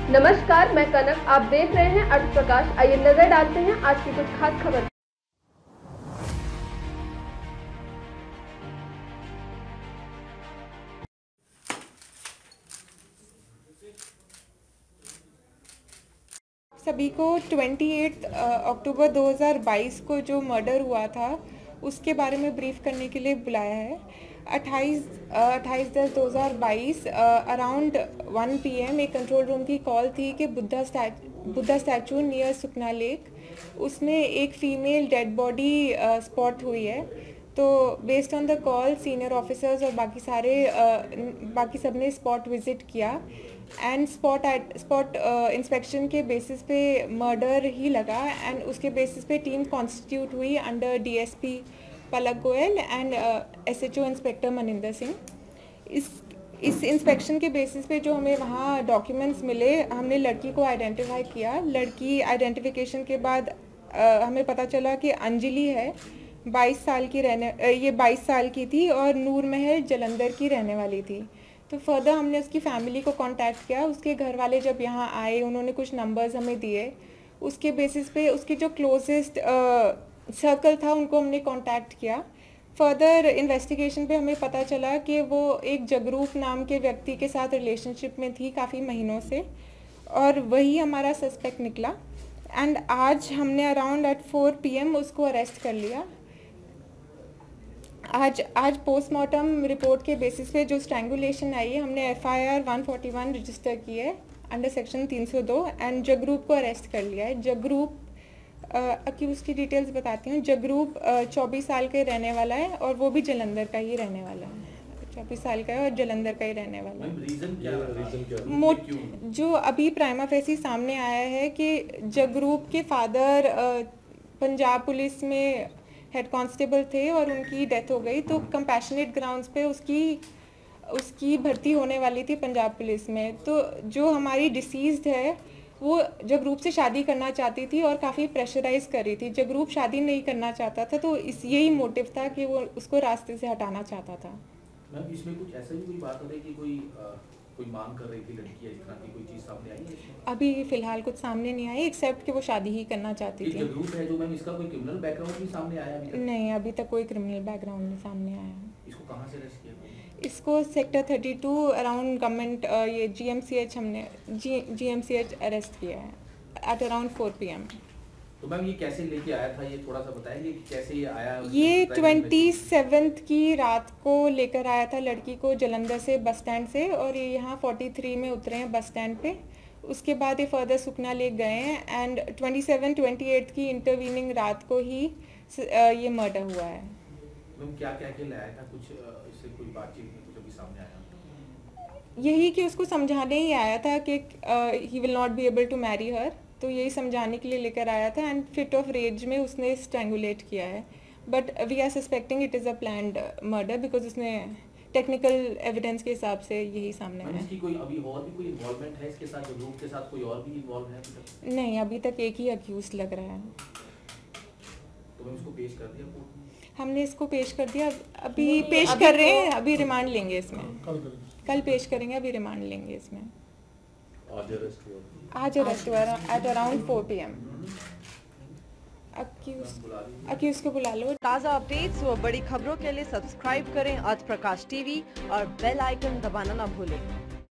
नमस्कार, मैं कनक। आप देख रहे हैं अर्थ प्रकाश। आइए नजर डालते हैं आज की कुछ खास खबर। सभी को 28 अक्टूबर 2022 को जो मर्डर हुआ था उसके बारे में ब्रीफ करने के लिए बुलाया है। 28/10/2022 अराउंड 1 PM एक कंट्रोल रूम की कॉल थी कि Buddha statue near Sukhna lake उसमें एक फीमेल डेड बॉडी स्पॉट हुई है। तो based on the call senior officers और बाकी सब ने स्पॉट विजिट किया एंड स्पॉट इंस्पेक्शन के बेसिस पे मर्डर ही लगा एंड उसके बेसिस पे टीम कॉन्स्टिट्यूट हुई under DSP Palak Goyal and SHO inspector Maninder Singh. इस इंस्पेक्शन के बेसिस पे जो हमें वहाँ डॉक्यूमेंट्स मिले, हमने लड़की को आइडेंटिफाई किया। लड़की आइडेंटिफिकेशन के बाद हमें पता चला कि अंजलि है, 22 साल की थी और नूर महल जलंधर की रहने वाली थी। तो फर्दर हमने उसकी फैमिली को कांटेक्ट किया। उसके घर वाले जब यहाँ आए उन्होंने कुछ नंबर्स हमें दिए। उसके बेसिस पे उसकी जो क्लोजेस्ट सर्कल था उनको हमने कांटेक्ट किया। फर्दर इन्वेस्टिगेशन पे हमें पता चला कि वो एक जगरूप नाम के व्यक्ति के साथ रिलेशनशिप में थी काफ़ी महीनों से और वही हमारा सस्पेक्ट निकला। एंड आज हमने अराउंड एट 4 PM उसको अरेस्ट कर लिया। आज पोस्टमार्टम रिपोर्ट के बेसिस पे जो स्ट्रैंगुलेशन आई है, हमने FIR 141 रजिस्टर की है अंडर सेक्शन 302 एंड जगरूप को अरेस्ट कर लिया है। जगरूप अक्यूज की डिटेल्स बताती हूँ। जगरूप 24 साल का रहने वाला है और वो भी जलंधर का ही रहने वाला है। 24 साल का है और जलंधर का ही रहने वाला है। रीजन क्या जो अभी प्राइमा फेसी सामने आया है कि जगरूप के फादर पंजाब पुलिस में हेड कांस्टेबल थे और उनकी डेथ हो गई, तो कंपैशनेट ग्राउंड्स पे उसकी भर्ती होने वाली थी पंजाब पुलिस में। तो जो हमारी डिसीज्ड है वो जगरूप से शादी करना चाहती थी और काफ़ी प्रेशराइज कर रही थी। जगरूप शादी नहीं करना चाहता था, तो यही मोटिव था कि वो उसको रास्ते से हटाना चाहता था। मैम इसमें कुछ ऐसा भी कोई बात हो रही कि कोई मांग कर रही थी लड़की, इस तरह की कोई चीज़ सामने आई है? अभी फिलहाल कुछ सामने नहीं आई एक्सेप्ट कि वो शादी ही करना चाहती थी। जगरूप है जो मैम, इसका कोई क्रिमिनल बैकग्राउंड भी सामने आया अभी तक? नहीं, अभी तक कोई क्रिमिनल बैकग्राउंड नहीं सामने आया। इसको कहाँ से अरेस्ट किया? इसको सेक्टर 32 अराउंड गवर्नमेंट ये GMCH अरेस्ट किया है एट अराउंड 4 PM। तो मैम ये कैसे लेके आया था, ये थोड़ा सा बताएंगे कि कैसे ये आया? ये 27 की रात को लेकर आया था लड़की को जलंधर से बस स्टैंड से और ये यहाँ 43 में उतरे हैं बस स्टैंड पे। उसके बाद ये फर्दर सुखना लेक गए हैं एंड 27-28 की इंटरवीनिंग रात को ही ये मर्डर हुआ है। मैम क्या क्या के लाया था, कुछ इससे कोई बातचीत में कुछ अभी सामने आया? यही कि उसको समझाने ही आया था कि he will not be able to marry her, तो यही समझाने के लिए लेकर आया था एंड फिट ऑफ रेज में उसने स्ट्रैंगुलेट किया है। But we are suspecting it is a planned murder because उसने टेक्निकल एविडेंस के हिसाब से यही सामने आया है। इसकी कोई अभी और भी कोई इन्वॉल्वमेंट है इसके साथ? ग्रुप के साथ कोई और भी इन्वॉल्व है अभी तक? नहीं, अभी तक एक ही अक्यूज लग रहा है। तो मैम इसको पेश कर दिया कोर्ट में? हमने इसको पेश कर दिया, अभी पेश कर रहे हैं, अभी रिमांड लेंगे इसमें। कल पेश करेंगे, अभी रिमांड लेंगे इसमें। आज अरेस्ट हुआ एट अराउंड 4 PM। अक्यूज को बुला लो। ताज़ा अपडेट्स व बड़ी खबरों के लिए सब्सक्राइब करें आज प्रकाश TV और बेल आइकन दबाना ना भूलें।